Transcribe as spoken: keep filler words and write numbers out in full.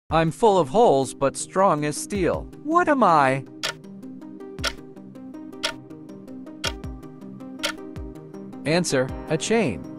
I'm full of holes but strong as steel. What am I? Answer: a chain.